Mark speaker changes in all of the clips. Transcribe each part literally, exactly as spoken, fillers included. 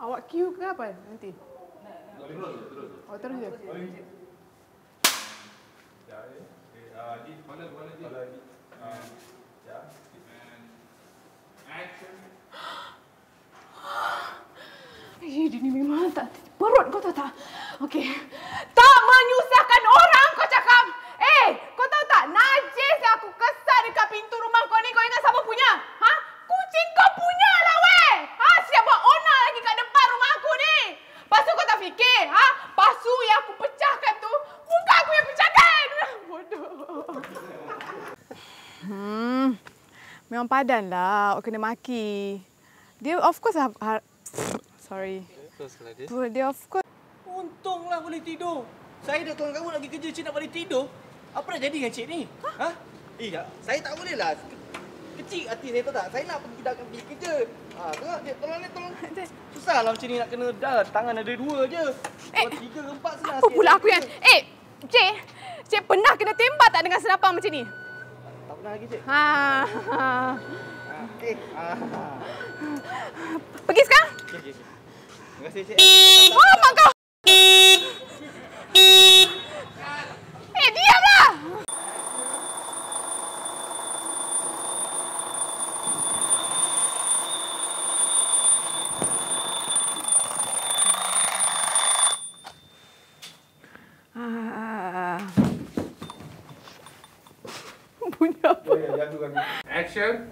Speaker 1: Awak cue ke apa nanti?
Speaker 2: Terus, terus.
Speaker 1: Oh, terus je.
Speaker 2: Ya, okey. Ah, di mana mana di? Ah, ya. And action.
Speaker 1: Eh, dia ni memang tak perut kau tahu tak? Okey. Tak menyusahkan orang kau cakap. Eh, kau tahu tak? Najis aku kesal dekat pintu rumah kau ni. Kau ingat siapa punya? Ha? Kucing kau punya lah weh. Ha? Siap buat onar lagi kat depan rumah aku ni. Lepas tu kau tak fikir, ha? Pasu yang aku pecahkan tu, bukan aku yang pecahkan. Bodoh. Hmm. Memang padan lah. Awak kena maki. Dia of course ha, ha, sorry. Dia of course.
Speaker 3: Untunglah boleh tidur. Saya dah tolong kamu nak pergi kerja, cik nak balik tidur. Apa nak jadi dengan cik ni? Ha? ha? Eh, saya tak boleh lah. Kecil hati saya tahu tak? Saya nak pergi dah pergi kerja. Ha, tengok dia tolong ni tolong. Susahlah macam ni nak kena dah tangan ada dua je.
Speaker 1: Eh,
Speaker 3: kalau tiga ke empat senang
Speaker 1: apa pula aku yang eh, cik, cik pernah kena tembak tak dengan senapan macam ni?
Speaker 3: Tak pernah lagi cik.
Speaker 1: Ha. ha.
Speaker 3: Okey. Ha.
Speaker 1: Pergi sekarang?
Speaker 3: Okey okey. Terima kasih cik.
Speaker 1: Oh, mak kau. Eh, diamlah. Ah. Bunyi apa?
Speaker 2: Action.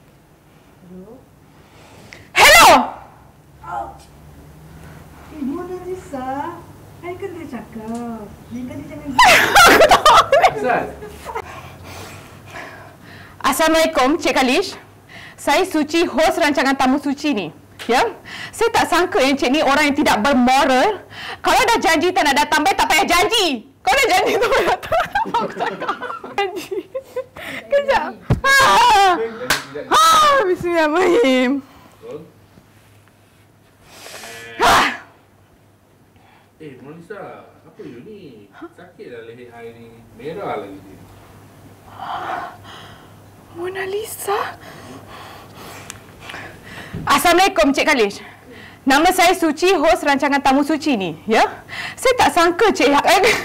Speaker 1: Hello.
Speaker 4: Oh. Eh, Nadiya Nisaa. Saya kan dah cakap. Lain kali jangan...
Speaker 1: Aku tak boleh. Assalamualaikum, Cik Kalish. Saya Suci, hos rancangan Tamu Suci ni. Ya? Saya tak sangka yang Cik ni orang yang tidak bermoral. Kalau dah janji tak nak datang, baik tak payah janji. Kau dah janji tak payah datang. Apa aku cakap? Janji. Kejap. Ha! Ha! Bismillahirrahmanirrahim. Ha!
Speaker 2: Eh, Nisa, apa you ni? Sakit dah leher air ni. Merah lagi dia.
Speaker 1: Mona Lisa. Assalamualaikum, Cik Kalish. Nama saya Suci, hos rancangan Tamu Suci ni. Ya? Saya tak sangka Cik...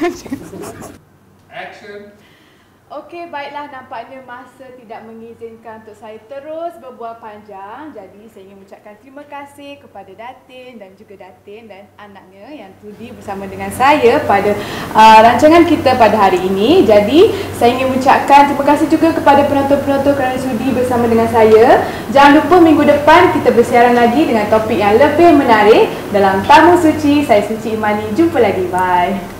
Speaker 2: Action.
Speaker 1: Okey, baiklah, nampaknya masa tidak mengizinkan untuk saya terus berbual panjang. Jadi, saya ingin mengucapkan terima kasih kepada Datin dan juga Datin dan anaknya yang sudi bersama dengan saya pada uh, rancangan kita pada hari ini. Jadi, saya ingin mengucapkan terima kasih juga kepada penonton-penonton kerana sudi bersama dengan saya. Jangan lupa minggu depan kita bersiaran lagi dengan topik yang lebih menarik dalam Tamu Suci. Saya Suci Imani. Jumpa lagi. Bye.